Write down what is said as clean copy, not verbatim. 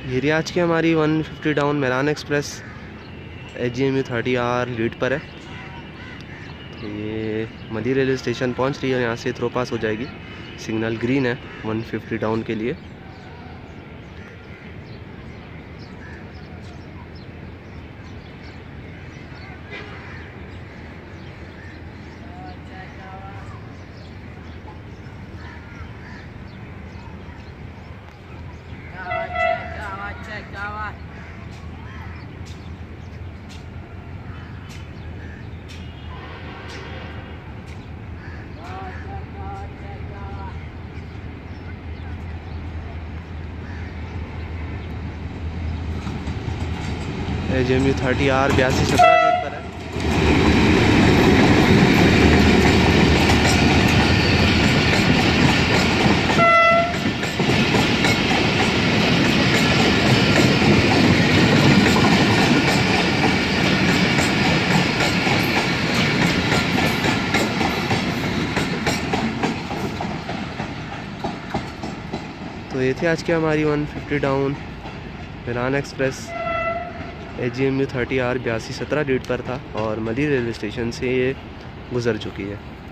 ये रही आज की हमारी 150 डाउन मेरान एक्सप्रेस AGMU 30R लीड पर है। तो ये मदी रेलवे स्टेशन पहुंच रही है, यहाँ से थ्रो पास हो जाएगी। सिग्नल ग्रीन है 150 डाउन के लिए। AGMU 30R 8217 गेट पर है। तो ये थी आज की हमारी 150 डाउन मेरान एक्सप्रेस AGMU 30R 8217 लीड पर था और मदी रेलवे स्टेशन से ये गुज़र चुकी है।